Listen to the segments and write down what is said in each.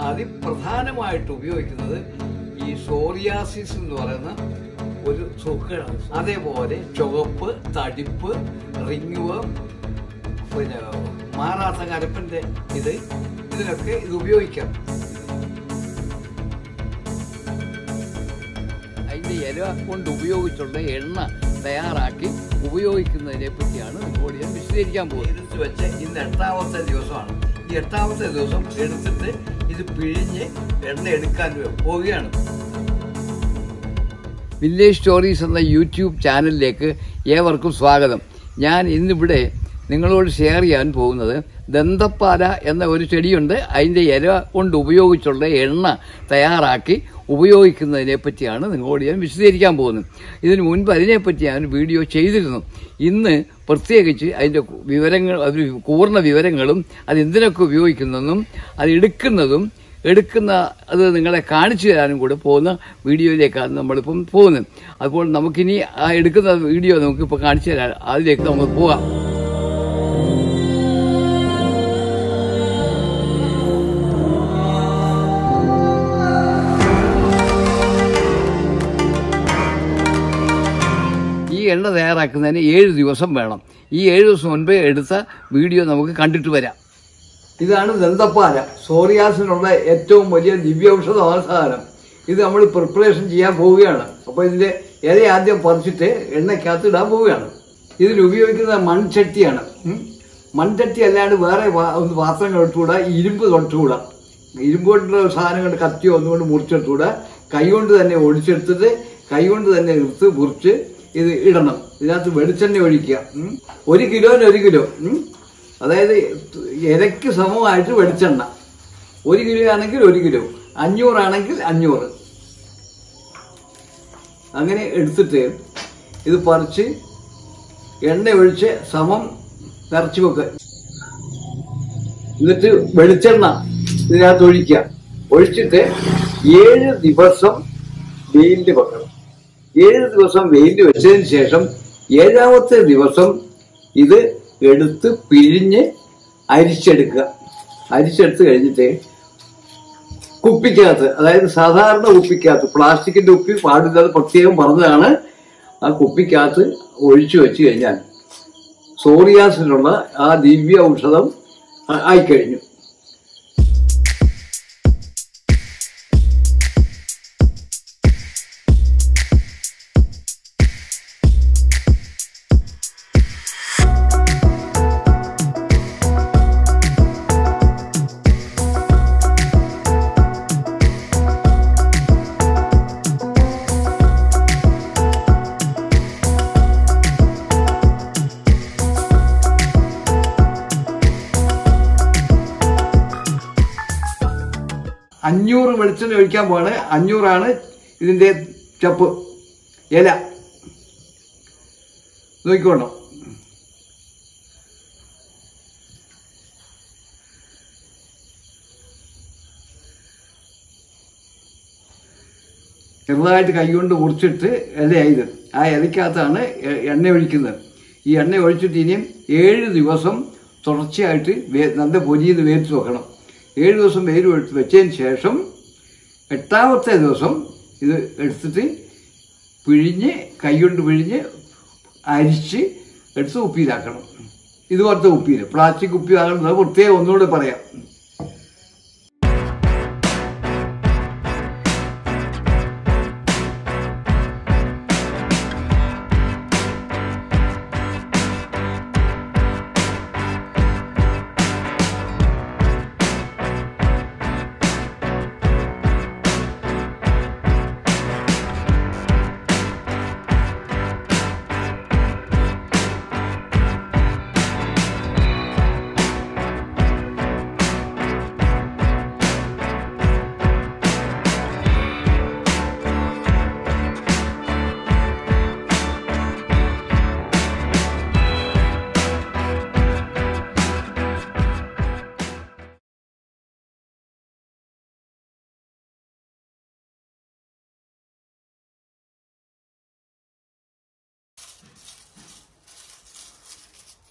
അതിപ്രധാനമായിട്ട് ഉപയോഗിക്കുന്നത് ഈ സോറിയാസിസ് എന്ന് പറയുന്ന ഒരു സുഖമാണ്. അതേപോലെ ചുവപ്പ്, തടിപ്പ്, റിങ്ങുവേം, പിന്നെ മാറാത്ത കരപ്പന്റെ ഇതിനൊക്കെ ഇത് ഉപയോഗിക്കാം. അതിന്റെ ഇല കൊണ്ട് ഉപയോഗിച്ചുള്ള എണ്ണ തയ്യാറാക്കി ഉപയോഗിക്കുന്നതിനെ പറ്റിയാണ് ഇപ്പോൾ ഞാൻ വിശദീകരിക്കാൻ പോകുന്നത്. എടുത്ത് വെച്ച് ഇന്ന് 8ാമത്തെ ദിവസമാണ്. ഈ 8ാമത്തെ ദിവസം എടുത്തിട്ട് ഇത് പിഴിഞ്ഞ് എണ്ണ എടുക്കാൻ പോവുകയാണ്. വില്ലേജ് സ്റ്റോറീസ് എന്ന യൂട്യൂബ് ചാനലിലേക്ക് ഏവർക്കും സ്വാഗതം. ഞാൻ ഇന്നിവിടെ നിങ്ങളോട് ഷെയർ ചെയ്യാൻ പോകുന്നത് ദന്തപ്പാല എന്ന ഒരു ചെടിയുണ്ട്. അതിൻ്റെ ഇല കൊണ്ട് ഉപയോഗിച്ചുള്ള എണ്ണ തയ്യാറാക്കി ഉപയോഗിക്കുന്നതിനെ പറ്റിയാണ് നിങ്ങളോട് ഞാൻ വിശദീകരിക്കാൻ പോകുന്നത്. ഇതിനു മുൻപ് അതിനെപ്പറ്റി ഞാൻ വീഡിയോ ചെയ്തിരുന്നു. ഇന്ന് പ്രത്യേകിച്ച് അതിൻ്റെ വിവരങ്ങൾ, പൂർണ്ണ വിവരങ്ങളും അത് എന്തിനൊക്കെ ഉപയോഗിക്കുന്നതും അത് അത് നിങ്ങളെ കാണിച്ചു തരാനും കൂടെ പോകുന്ന വീഡിയോയിലേക്കാണ് നമ്മളിപ്പം പോകുന്നത്. അപ്പോൾ നമുക്കിനി ആ എടുക്കുന്ന വീഡിയോ നമുക്കിപ്പോൾ കാണിച്ചു തരാം. അതിലേക്ക് നമുക്ക് പോകാം. ഈ എണ്ണ തയ്യാറാക്കുന്നതിന് 7 ദിവസം വേണം. ഈ 7 ദിവസം മുൻപേ എടുത്ത വീഡിയോ നമുക്ക് കണ്ടിട്ട് വരാം. ഇതാണ് ദന്തപ്പാല. സോറിയാസിനുള്ള ഏറ്റവും വലിയ ദിവ്യൌഷധമാണ് സാധനം. ഇത് നമ്മൾ പ്രിപ്പറേഷൻ ചെയ്യാൻ പോവുകയാണ്. അപ്പോൾ ഇതിന്റെ ഇല ആദ്യം പറിച്ചിട്ട് എണ്ണയ്ക്കകത്ത് ഇടാൻ പോവുകയാണ്. ഇതിനുപയോഗിക്കുന്ന മൺചട്ടിയാണ്. മൺചട്ടി അല്ലാണ്ട് വേറെ പാത്രങ്ങൾ ഇട്ടുകൂടാ, ഇരുമ്പ് തൊട്ടുകൂടാ. ഇരുമ്പ് കൊണ്ടുള്ള സാധനങ്ങൾ കത്തിയോ ഒന്നുകൊണ്ട് മുറിച്ചെടുത്തുകൂടാ. കൈകൊണ്ട് തന്നെ ഒടിച്ചെടുത്തിട്ട് കൈകൊണ്ട് തന്നെ എടുത്ത് മുറിച്ച് ഇത് ഇടണം. ഇതിനകത്ത് വെളിച്ചെണ്ണ ഒഴിക്കുക. 1 കിലോന് 1 കിലോ, അതായത് ഇലയ്ക്ക് സമമായിട്ട് വെളിച്ചെണ്ണ. 1 കിലോ ആണെങ്കിൽ 1 കിലോ, 500 ആണെങ്കിൽ 500. അങ്ങനെ എടുത്തിട്ട് ഇത് പറിച്ച് എണ്ണ ഒഴിച്ച് സമം നിറച്ച് വെക്കുക. എന്നിട്ട് വെളിച്ചെണ്ണ ഇതിനകത്ത് ഒഴിക്കുക. ഒഴിച്ചിട്ട് 7 ദിവസം വെയിലിൽ വെക്കണം. 7 ദിവസം വെയിലിൽ വെച്ചതിന് ശേഷം 7ാമത്തെ ദിവസം ഇത് എടുത്ത് പിഴിഞ്ഞ് അരിച്ചെടുക്കുക. അരിച്ചെടുത്ത് കഴിഞ്ഞിട്ട് കുപ്പിക്കകത്ത്, അതായത് സാധാരണ കുപ്പിക്കകത്ത്, പ്ലാസ്റ്റിക്കിന്റെ കുപ്പി പാടില്ലാതെ പ്രത്യേകം പറഞ്ഞതാണ്, ആ കുപ്പിക്കകത്ത് ഒഴിച്ചു വെച്ച് കഴിഞ്ഞാൽ സോറിയാസിനുള്ള ആ ദിവ്യ ഔഷധം ആയിക്കഴിഞ്ഞു. $500 വെളിച്ചെണ്ണ ഒഴിക്കാൻ പോവാണ്. 500 ഇതിന്റെ ചപ്പ് ഇല. നോക്കിക്കോണം. ചെറുതായിട്ട് കൈകൊണ്ട് മുറിച്ചിട്ട് ഇലയായത്. ആ ഇലയ്ക്കകത്താണ് എണ്ണ ഒഴിക്കുന്നത്. ഈ എണ്ണ ഒഴിച്ചിട്ട് ഇനിയും 7 ദിവസം തുടർച്ചയായിട്ട് നല്ല പൊരിയത് വേവിച്ച് വെക്കണം. 7 ദിവസം വെയിൽ വെച്ചതിന് ശേഷം 8ാമത്തെ ദിവസം ഇത് എടുത്തിട്ട് പിഴിഞ്ഞ് കൈകൊണ്ട് പിഴിഞ്ഞ് അരിച്ച് എടുത്ത് കുപ്പിയിലാക്കണം. ഇതുപോലത്തെ കുപ്പിയിൽ, പ്ലാസ്റ്റിക് കുപ്പി ആകുന്നത് പ്രത്യേകം ഒന്നുകൂടെ പറയാം.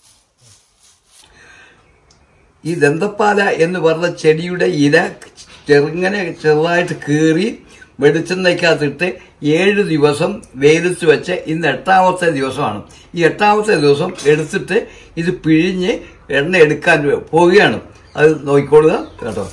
ഈ ദന്തപ്പാല എന്ന് പറഞ്ഞ ചെടിയുടെ ഇല ചെറുതായിട്ട് കീറി വെളിച്ചെണ്ണയ്ക്കകത്തിട്ട് 7 ദിവസം വെയിലത്ത് വെച്ച് ഇന്ന് 8ാമത്തെ ദിവസമാണ്. ഈ 8ാമത്തെ ദിവസം എടുത്തിട്ട് ഇത് പിഴിഞ്ഞ് എണ്ണ എടുക്കാൻ പോവുകയാണ്. അത് നോക്കിക്കൊള്ളുക കേട്ടോ.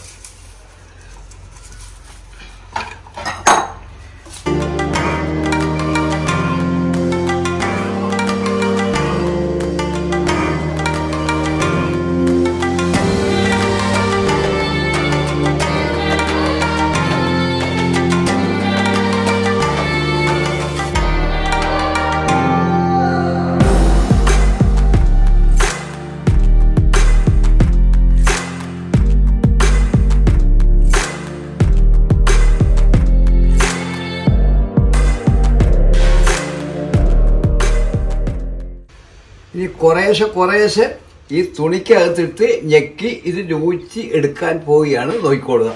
ഇനി കുറേശ്ശെ ഈ തുണിക്കകത്തിട്ട് ഞെക്കി ഇത് ഊറ്റി എടുക്കാൻ പോവുകയാണ്. നോക്കിക്കൊള്ളുക.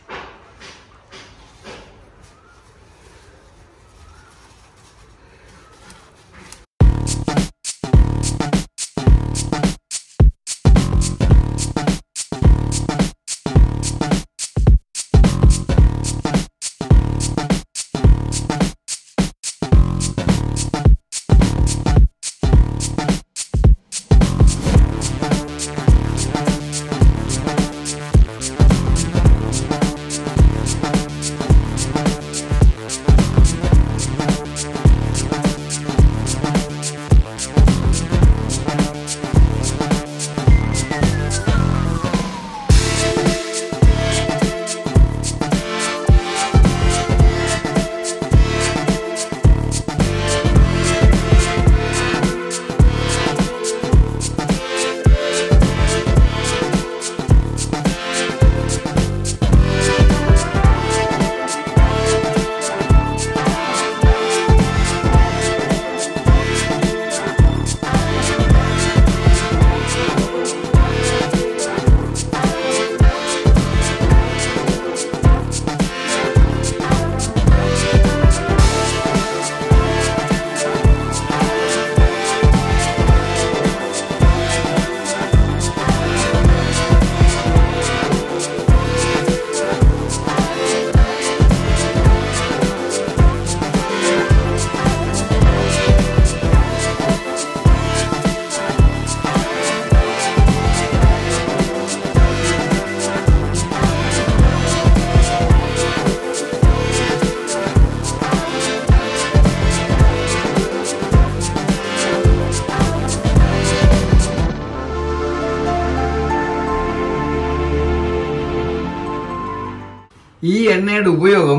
ഈ എണ്ണയുടെ ഉപയോഗം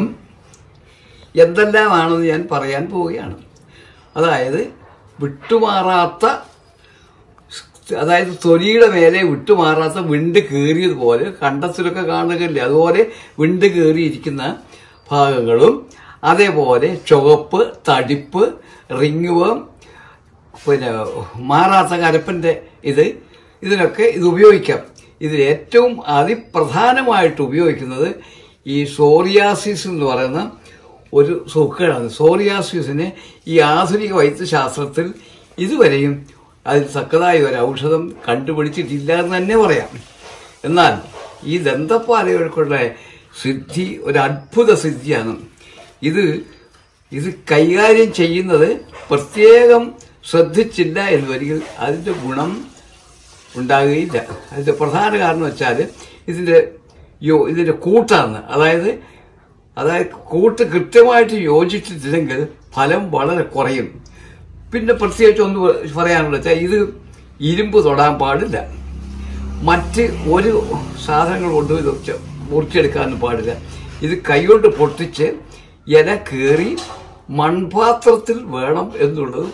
എന്തെല്ലാമാണെന്ന് ഞാൻ പറയാൻ പോവുകയാണ്. അതായത് വിട്ടുമാറാത്ത, അതായത് തൊലിയുടെ മേലെ വിട്ടുമാറാത്ത വിണ്ട് കീറിയതുപോലെ കണ്ടത്തിലൊക്കെ കാണുകയില്ലേ, അതുപോലെ വിണ്ട് കീറിയിരിക്കുന്ന ഭാഗങ്ങളും, അതേപോലെ ചുവപ്പ്, തടിപ്പ്, റിങ്ങുവം, പിന്നെ മാറാത്ത കരപ്പൻ്റെ ഇതിനൊക്കെ ഇത് ഉപയോഗിക്കാം. ഇതിൽ ഏറ്റവും അതിപ്രധാനമായിട്ട് ഉപയോഗിക്കുന്നത് ഈ സോറിയാസിസ് എന്ന് പറയുന്ന ഒരു സൂക്കേടാണ്. സോറിയാസിസിന് ഈ ആധുനിക വൈദ്യശാസ്ത്രത്തിൽ ഇതുവരെയും അതിൽ തക്കതായ ഒരു ഔഷധം കണ്ടുപിടിച്ചിട്ടില്ല എന്ന് തന്നെ പറയാം. എന്നാൽ ഈ ദന്തപ്പാലകൾക്കുള്ള സിദ്ധി ഒരു അത്ഭുത സിദ്ധിയാണ്. ഇത് കൈകാര്യം ചെയ്യുന്നത് പ്രത്യേകം ശ്രദ്ധിച്ചില്ല എന്ന് വരികിൽ അതിൻ്റെ ഗുണം ഉണ്ടാകുകയില്ല. അതിൻ്റെ പ്രധാന കാരണം വെച്ചാൽ ഇതിൻ്റെ കൂട്ടാണ്. അതായത് കൂട്ട് കൃത്യമായിട്ട് യോജിച്ചിട്ടില്ലെങ്കിൽ ഫലം വളരെ കുറയും. പിന്നെ പ്രത്യേകിച്ച് ഒന്ന് പറയാനുള്ള വെച്ചാൽ ഇത് ഇരുമ്പ് തൊടാൻ പാടില്ല, മറ്റ് ഒരു സാധനങ്ങൾ കൊണ്ട് മുറിച്ചെടുക്കാനും പാടില്ല. ഇത് കൈകൊണ്ട് പൊട്ടിച്ച് ഇല കീറി മൺപാത്രത്തിൽ വേണം എന്നുള്ളത്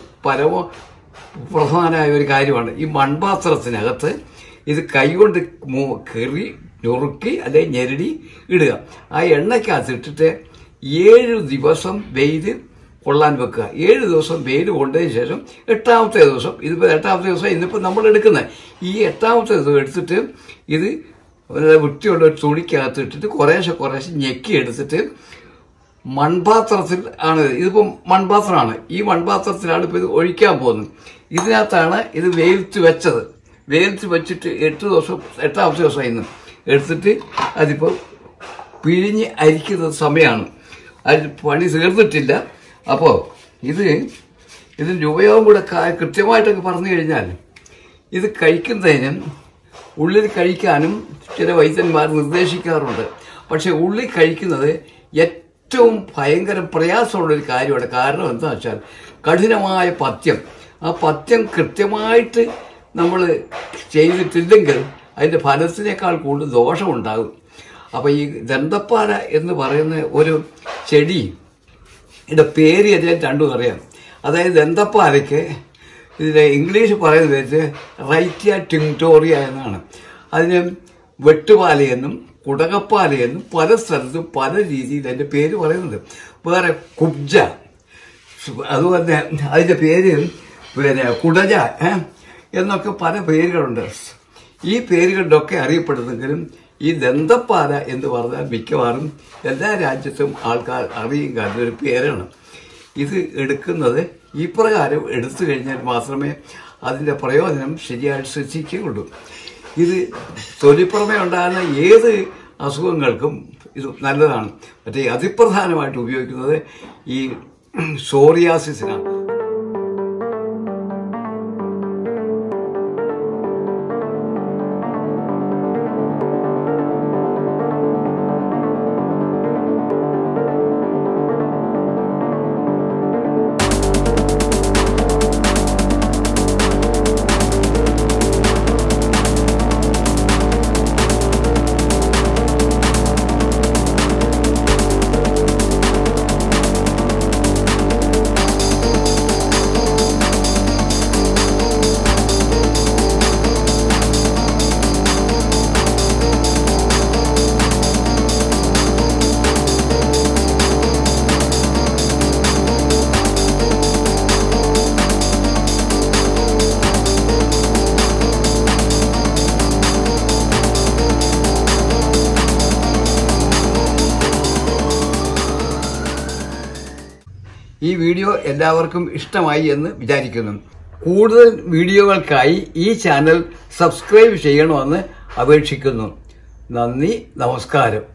പ്രധാനമായ ഒരു കാര്യമാണ്. ഈ മൺപാത്രത്തിനകത്ത് ഇത് കൈകൊണ്ട് കീറി ഞുറുക്കി അല്ലെങ്കിൽ ഞെരടി ഇടുക. ആ എണ്ണയ്ക്കകത്തിട്ടിട്ട് 7 ദിവസം വെയിൽ കൊള്ളാൻ വെക്കുക. 7 ദിവസം വെയിൽ കൊണ്ടതിന് ശേഷം 8ാമത്തെ ദിവസം, ഇതിപ്പോൾ 8ാമത്തെ ദിവസം ഇന്നിപ്പോൾ നമ്മൾ എടുക്കുന്നത്, ഈ 8ാമത്തെ ദിവസം എടുത്തിട്ട് ഇത് വൃത്തിയുള്ള ഒരു തുണിക്കകത്തിട്ടിട്ട് കുറേശ്ശെ ഞെക്കി എടുത്തിട്ട് മൺപാത്രത്തിൽ ആണ്, ഇതിപ്പോൾ മൺപാത്രമാണ്, ഈ മൺപാത്രത്തിലാണ് ഇപ്പോൾ ഇത് ഒഴിക്കാൻ പോകുന്നത്. ഇതിനകത്താണ് ഇത് വെയിലത്ത് വെച്ചത്. വെയിലത്ത് വെച്ചിട്ട് 8ാമത്തെ ദിവസം ഇന്ന് എടുത്തിട്ട് അതിപ്പോൾ പിഴിഞ്ഞ് അരിക്കുന്ന സമയമാണ്. അത് പണി തീർന്നിട്ടില്ല. അപ്പോൾ ഇതിൻ്റെ ഉപയോഗം കൂടെ കൃത്യമായിട്ടൊക്കെ പറഞ്ഞു കഴിഞ്ഞാൽ ഇത് കഴിക്കുന്നതിനും ഉള്ളിൽ കഴിക്കാനും ചില വൈദ്യന്മാർ നിർദ്ദേശിക്കാറുണ്ട്. പക്ഷെ ഉള്ളിൽ കഴിക്കുന്നത് ഏറ്റവും ഭയങ്കര പ്രയാസമുള്ളൊരു കാര്യമാണ്. കാരണം എന്താണെന്ന് വെച്ചാൽ കഠിനമായ പഥ്യം. ആ പഥ്യം കൃത്യമായിട്ട് നമ്മൾ ചെയ്തിട്ടില്ലെങ്കിൽ അതിൻ്റെ ഫലത്തിനേക്കാൾ കൂടുതൽ ദോഷമുണ്ടാകും. അപ്പോൾ ഈ ദന്തപ്പാല എന്ന് പറയുന്ന ഒരു ചെടി ഇതിൻ്റെ പേര് എല്ലാം രണ്ടും അറിയാം. അതായത് ദന്തപ്പാലയ്ക്ക് ഇതിൻ്റെ ഇംഗ്ലീഷ് പറയുന്നത് വെച്ച് റൈറ്റിയ ടിങ്ടോറിയ എന്നാണ്. അതിന് വെട്ടുപാലയെന്നും കുടകപ്പാലയെന്നും പല സ്ഥലത്തും പല രീതിയിൽ അതിൻ്റെ പേര് പറയുന്നത്. വേറെ കുബ്ജ, അതുപോലെ അതിൻ്റെ പേര് കുടജ എന്നൊക്കെ പല പേരുകളുണ്ട്. ഈ പേരുകളിലൊക്കെ അറിയപ്പെടുന്നെങ്കിലും ഈ ദന്തപ്പാല എന്ന് പറഞ്ഞാൽ മിക്കവാറും എല്ലാ രാജ്യത്തും ആൾക്കാർ അറിയും കാണുന്നൊരു പേരാണ്. ഇത് എടുക്കുന്നത് ഈ പ്രകാരം എടുത്തു കഴിഞ്ഞാൽ മാത്രമേ അതിൻ്റെ പ്രയോജനം ശരിയായിട്ട് ശ്രദ്ധിക്കുകയുള്ളൂ. ഇത് തൊലിപ്പുറമേ ഉണ്ടാകുന്ന ഏത് അസുഖങ്ങൾക്കും ഇത് നല്ലതാണ്. മറ്റേ അതിപ്രധാനമായിട്ട് ഉപയോഗിക്കുന്നത് ഈ സോറിയാസിസിനാണ്. ഈ വീഡിയോ എല്ലാവർക്കും ഇഷ്ടമായി എന്ന് വിചാരിക്കുന്നു. കൂടുതൽ വീഡിയോകൾക്കായി ഈ ചാനൽ സബ്സ്ക്രൈബ് ചെയ്യണമെന്ന് അപേക്ഷിക്കുന്നു. നന്ദി, നമസ്കാരം.